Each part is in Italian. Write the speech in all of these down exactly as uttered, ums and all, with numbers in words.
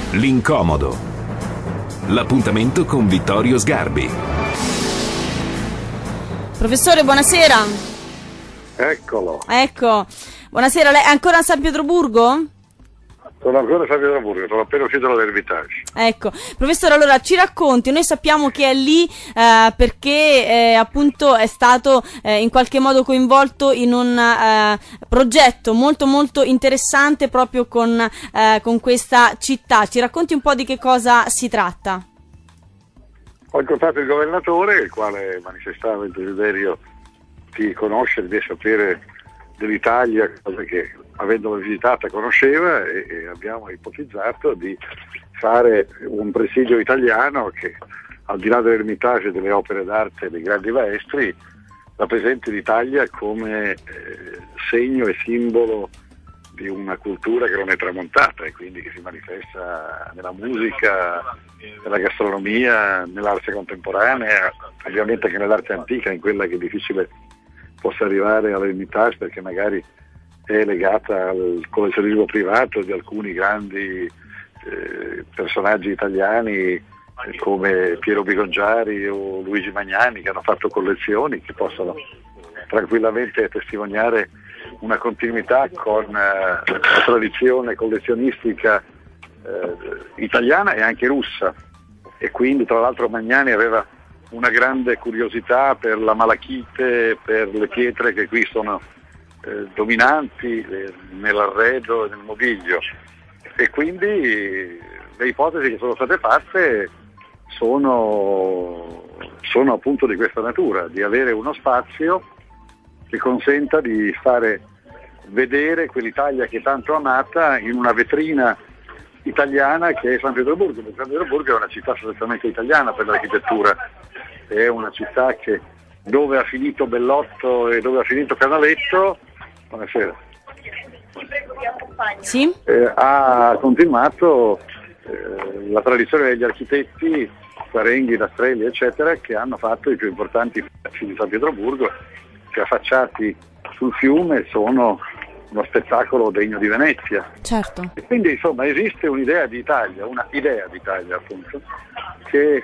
L'incomodo. L'appuntamento con Vittorio Sgarbi. Professore, buonasera. Eccolo. Ecco, buonasera. Lei è ancora a San Pietroburgo? Sono ancora a San Pietroburgo, sono appena uscito dall'Ermitage. Ecco, professore, allora ci racconti, noi sappiamo che è lì eh, perché eh, appunto è stato eh, in qualche modo coinvolto in un eh, progetto molto molto interessante proprio con, eh, con questa città. Ci racconti un po' di che cosa si tratta? Ho incontrato il governatore, il quale manifestava il desiderio di conoscere, di sapere dell'Italia, cose che avendola visitata conosceva, e, e abbiamo ipotizzato di fare un presidio italiano che, al di là dell'Ermitage e delle opere d'arte e dei grandi maestri, rappresenti l'Italia come eh, segno e simbolo di una cultura che non è tramontata e quindi che si manifesta nella musica, nella gastronomia, nell'arte contemporanea, ovviamente anche nell'arte antica, in quella che è difficile possa arrivare all'Ermitage perché magari è legata al collezionismo privato di alcuni grandi eh, personaggi italiani eh, come Piero Bigongiari o Luigi Magnani, che hanno fatto collezioni che possono tranquillamente testimoniare una continuità con eh, la tradizione collezionistica eh, italiana e anche russa. E quindi tra l'altro Magnani aveva una grande curiosità per la malachite, per le pietre che qui sono eh, dominanti eh, nell'arredo e nel mobilio, e quindi le ipotesi che sono state fatte sono, sono appunto di questa natura, di avere uno spazio che consenta di fare vedere quell'Italia che è tanto amata in una vetrina italiana che è San Pietroburgo. San Pietroburgo è una città sostanzialmente italiana per l'architettura, è una città che dove ha finito Bellotto e dove ha finito Canaletto, buonasera, sì? eh, ha continuato eh, la tradizione degli architetti Quarenghi, Rastrelli eccetera, che hanno fatto i più importanti palazzi di San Pietroburgo, che affacciati sul fiume sono uno spettacolo degno di Venezia. Certo. E quindi insomma esiste un'idea di Italia, una idea di Italia appunto, che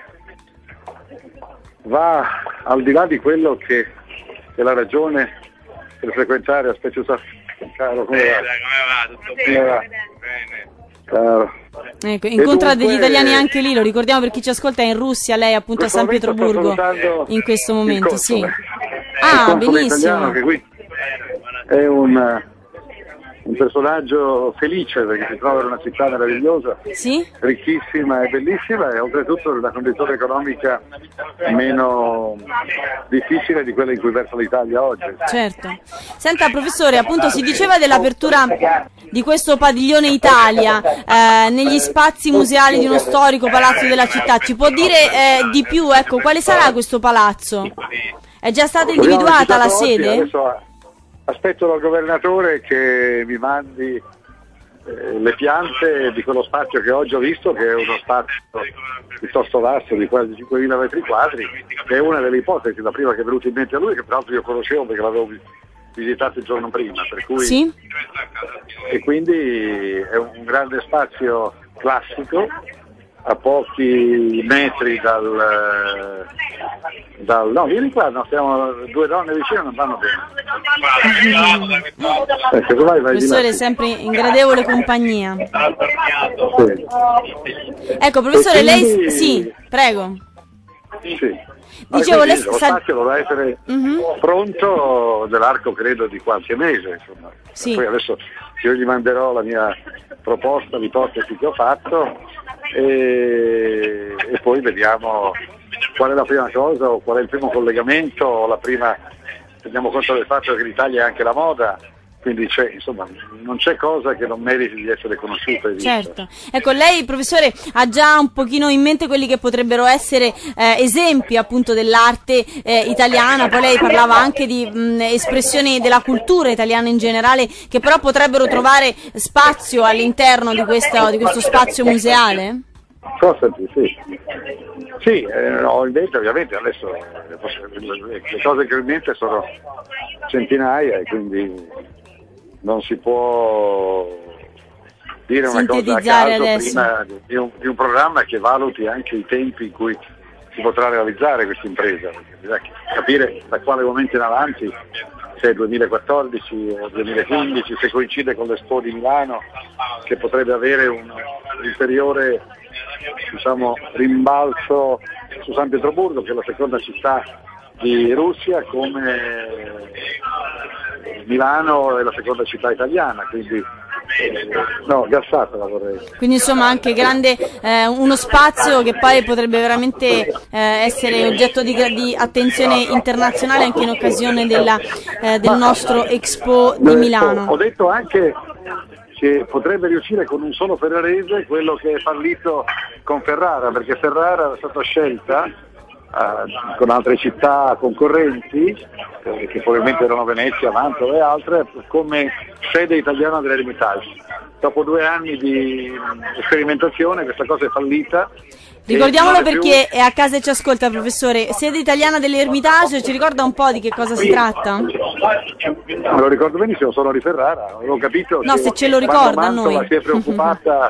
va al di là di quello che è la ragione per frequentare a Spezio San Caro. Come va? Come va? Tutto Come va? bene? Caro. Ecco, incontra E dunque, degli italiani anche lì, lo ricordiamo per chi ci ascolta, è in Russia, lei appunto a San Pietroburgo in questo momento, sì. Il Ah, console italiano, benissimo. che qui è un, un personaggio felice perché si trova in una città meravigliosa, Sì? ricchissima e bellissima, e oltretutto in una condizione economica meno difficile di quella in cui versa l'Italia oggi. Certo. Senta professore, appunto si diceva dell'apertura di questo padiglione Italia eh, negli spazi museali di uno storico palazzo della città. Ci può dire eh, di più, ecco, quale sarà questo palazzo? È già stata individuata la sede? Adesso aspetto dal governatore che mi mandi eh, le piante di quello spazio che oggi ho visto, che è uno spazio piuttosto vasto di quasi cinquemila metri quadri, che è una delle ipotesi, la prima che è venuta in mente a lui, che peraltro io conoscevo perché l'avevo visitato il giorno prima, per cui, Sì? e quindi è un grande spazio classico a pochi metri dal, dal no vieni qua, no, stiamo due donne vicine, non vanno bene. Ecco, vai, vai di là. Professore è sempre in gradevole compagnia. Sì. Ecco professore, E quindi- lei sì, prego. Sì. Dicevo, Ah, lei quindi lo sa- spazio dovrà essere Mhm. pronto nell'arco credo di qualche mese, insomma. Sì. Poi adesso io gli manderò la mia proposta, l'ipotesi che ho fatto, e, e poi vediamo qual è la prima cosa o qual è il primo collegamento, o la prima, teniamo conto del fatto che l'Italia è anche la moda, quindi c'è, insomma, non c'è cosa che non meriti di essere conosciuta e vista. Certo. Ecco, lei professore ha già un pochino in mente quelli che potrebbero essere eh, esempi appunto dell'arte eh, italiana, poi lei parlava anche di mh, espressioni della cultura italiana in generale, che però potrebbero trovare spazio all'interno di questo, di questo spazio museale? Cosa sì. Sì, eh, ho in mente ovviamente adesso le cose che ho in mente sono centinaia e quindi non si può dire una cosa a caso prima di un, di un programma che valuti anche i tempi in cui si potrà realizzare questa impresa, perché bisogna capire da quale momento in avanti, se è duemilaquattordici o duemilaquindici, se coincide con l'Expo di Milano, che potrebbe avere un ulteriore, diciamo, rimbalzo su San Pietroburgo, che è la seconda città di Russia, come Milano è la seconda città italiana, quindi no, gassata la vorrei. Quindi insomma anche grande, eh, uno spazio che poi potrebbe veramente eh, essere oggetto di, di attenzione internazionale anche in occasione della, eh, del nostro Expo di Milano. Ho detto anche che potrebbe riuscire con un solo ferrarese quello che è fallito con Ferrara, perché Ferrara è stata scelta Uh, con altre città concorrenti, eh, che probabilmente erano Venezia, Mantova e altre, come sede italiana dell'Ermitage. Dopo due anni di sperimentazione questa cosa è fallita. Ricordiamolo perché è a casa e ci ascolta, professore. Sede italiana dell'Ermitage, ci ricorda un po' di che cosa si tratta? Me lo ricordo benissimo, sono di Ferrara, avevo capito. No, se ce lo ricorda a noi. Si è preoccupata.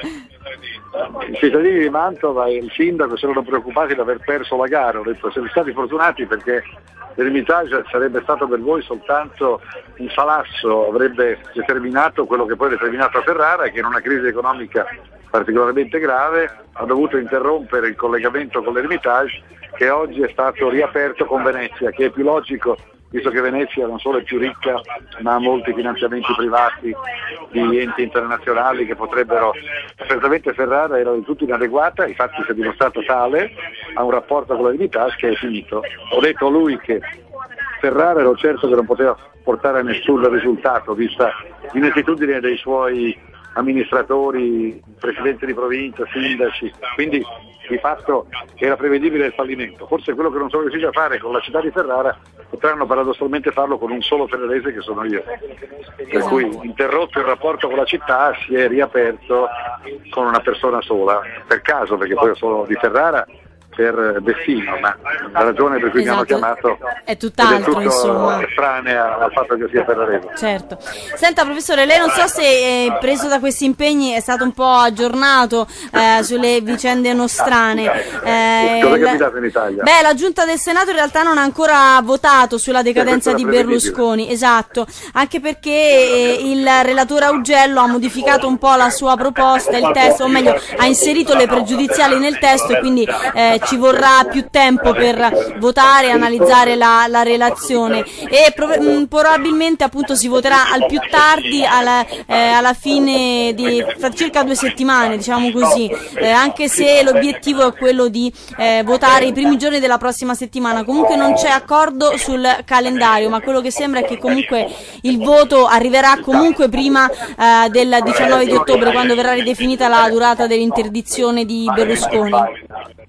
I cittadini di Mantova e il sindaco si erano preoccupati di aver perso la gara. Ho detto siete stati fortunati, perché l'Ermitage sarebbe stato per voi soltanto un salasso, avrebbe determinato quello che poi è determinato a Ferrara, che in una crisi economica particolarmente grave ha dovuto interrompere il collegamento con l'Ermitage, che oggi è stato riaperto con Venezia, che è più logico, visto che Venezia non solo è più ricca, ma ha molti finanziamenti privati di enti internazionali che potrebbero. Certamente Ferrara era del tutto inadeguata, infatti si è dimostrato tale, ha un rapporto con l'Ermitage che è finito. Ho detto a lui che Ferrara ero certo che non poteva portare a nessun risultato, vista l'inettitudine dei suoi amministratori, presidenti di provincia, sindaci, quindi di fatto era prevedibile il fallimento. Forse quello che non sono riusciti a fare con la città di Ferrara potranno paradossalmente farlo con un solo ferrarese, che sono io. Per cui, interrotto il rapporto con la città, si è riaperto con una persona sola, per caso, perché poi io sono di Ferrara per destino, ma la ragione per cui esatto. mi hanno chiamato è tutt'altro, è insomma, estranea al fatto che sia ferrarese. Certo. Senta professore, lei non so se eh, preso da questi impegni è stato un po' aggiornato eh, sulle vicende nostrane. Eh, Cosa è capitato in Italia? Beh, la Giunta del Senato in realtà non ha ancora votato sulla decadenza eh, di Berlusconi, esatto, anche perché eh, il relatore Augello ha modificato un po' la sua proposta, il testo, o meglio ha inserito le pregiudiziali nel testo, e quindi eh, ci vorrà più tempo per votare e analizzare la, la relazione, e pro mh, probabilmente appunto si voterà al più tardi alla, eh, alla fine di fra circa due settimane, diciamo così, eh, anche se l'obiettivo è quello di eh, votare i primi giorni della prossima settimana. Comunque non c'è accordo sul calendario, ma quello che sembra è che comunque il voto arriverà comunque prima eh, del diciannove di ottobre, quando verrà ridefinita la durata dell'interdizione di Berlusconi.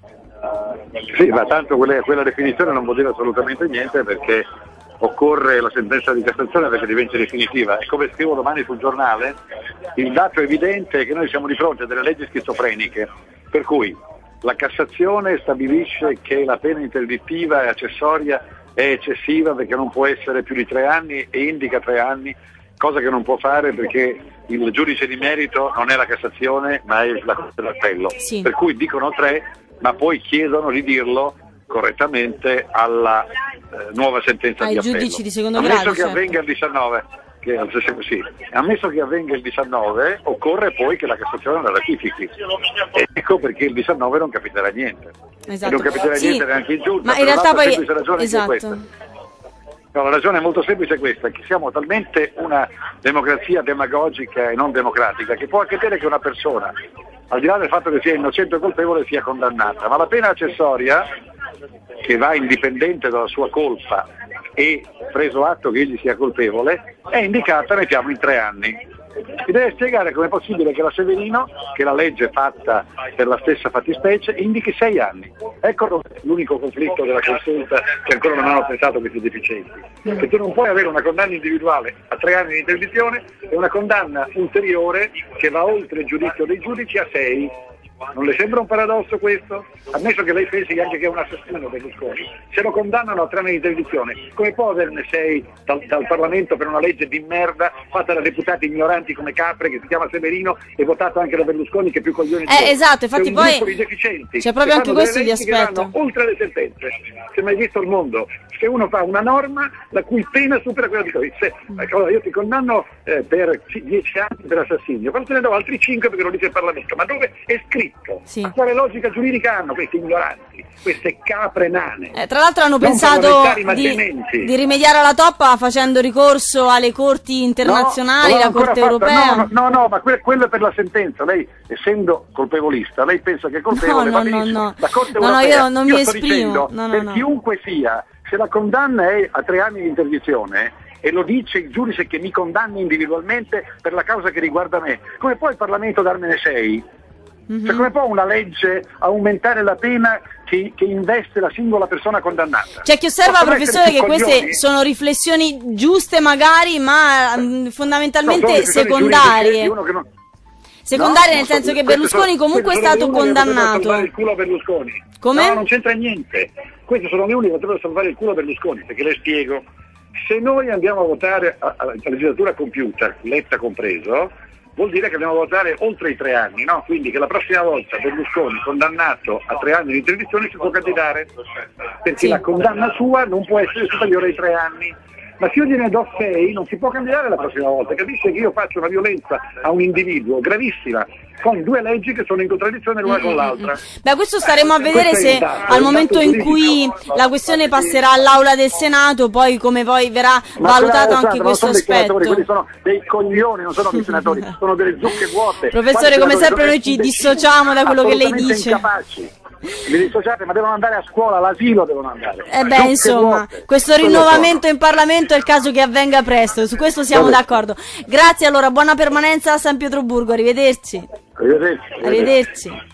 Sì, ma tanto quella, quella definizione non vuol dire assolutamente niente, perché occorre la sentenza di Cassazione perché diventi definitiva. E come scrivo domani sul giornale, il dato evidente è che noi siamo di fronte a delle leggi schizofreniche, per cui la Cassazione stabilisce che la pena interdittiva e accessoria è eccessiva perché non può essere più di tre anni e indica tre anni, cosa che non può fare perché il giudice di merito non è la Cassazione ma è la Corte d'Appello, sì. Per cui dicono tre, ma poi chiedono di dirlo correttamente alla eh, nuova sentenza ai di appello. Giudici di secondo ammesso grado, che certo. avvenga il diciannove, che, sì, ammesso che avvenga il diciannove, occorre poi che la Cassazione la ratifichi. E ecco perché il diciannove non capiterà niente. Esatto. E non capiterà sì, niente neanche in Giunta. Ma in realtà poi semplice ragione esatto. che è questa. No, la ragione è molto semplice questa, che siamo talmente una democrazia demagogica e non democratica che può accadere che una persona, al di là del fatto che sia innocente o colpevole, sia condannata, ma la pena accessoria, che va indipendente dalla sua colpa e preso atto che egli sia colpevole, è indicata, mettiamo, in tre anni. Si deve spiegare come è possibile che la Severino, che la legge fatta per la stessa fattispecie, indichi sei anni. Ecco l'unico conflitto della consulta che ancora non hanno pensato questi deficienti. Che tu non puoi avere una condanna individuale a tre anni di interdizione e una condanna ulteriore che va oltre il giudizio dei giudici a sei. Non le sembra un paradosso questo? Ammesso che lei pensi anche che è un assassino Berlusconi, se lo condannano a tre anni di interdizione, come può averne sei dal, dal Parlamento per una legge di merda fatta da deputati ignoranti come Capre, che si chiama Severino, e votato anche da Berlusconi, che è più coglione di Eh, esatto, infatti poi c'è proprio anche questo di aspetto. Oltre le sentenze, si è mai visto al mondo, se uno fa una norma la cui pena supera quella di Covid, se allora io ti condanno eh, per dieci anni per assassinio, però te ne do altri cinque perché lo dice il Parlamento, ma dove è scritto? Sì. Ma quale logica giuridica hanno questi ignoranti, queste capre nane? Eh, tra l'altro hanno Non pensato di, di rimediare alla toppa facendo ricorso alle corti internazionali, no, la Corte fatta. Europea. No, no, no, ma que- quello è per la sentenza. Lei, essendo colpevolista, lei pensa che è colpevole, No, va no, benissimo. no, no. La Corte No, no, Europea, io non io mi sto esprimo. dicendo, No, no, per no. chiunque sia, se la condanna è a tre anni di interdizione, e lo dice il giudice che mi condanna individualmente per la causa che riguarda me, come può il Parlamento darmene sei? Mm-hmm. Cioè, come può una legge aumentare la pena che, che investe la singola persona condannata? C'è chi osserva, Possono professore, che coglioni? queste sono riflessioni giuste magari, ma mh, fondamentalmente no, secondarie. Non... Secondarie no, nel senso sono, che Berlusconi sono, comunque è stato condannato. Il culo a Berlusconi. Come? No, non c'entra niente. Questi sono gli unici che potrebbero salvare il culo a Berlusconi, perché le spiego. Se noi andiamo a votare alla legislatura compiuta, Letta compreso, vuol dire che andiamo a votare oltre i tre anni, no? Quindi che la prossima volta Berlusconi, condannato a tre anni di interdizione, si può candidare, perché Sì. la condanna sua non può essere superiore ai tre anni. Ma se io gliene do sei non si può candidare la prossima volta, capisce che io faccio una violenza a un individuo gravissima con due leggi che sono in contraddizione l'una con l'altra. Beh, questo staremo a vedere Questo è se il dato, al il momento dato in cui giuridico. la questione passerà all'aula del Senato, poi come poi verrà Ma valutato quella- anche non questo sono dei senatori, aspetto. quelli sono dei coglioni, non sono dei senatori, sono delle zucche vuote. Professore, Quali come senatori? sempre Sono noi ci imbecilli, dissociamo da quello che lei assolutamente dice. incapaci. Vi dissociate, ma devono andare a scuola, all'asilo devono andare. Eh beh, Zucche insomma, vuote. questo Quello rinnovamento in Parlamento è il caso che avvenga presto, su questo siamo Vabbè. d'accordo. Grazie, allora, buona permanenza a San Pietroburgo, arrivederci. sono. Arrivederci. Arrivederci.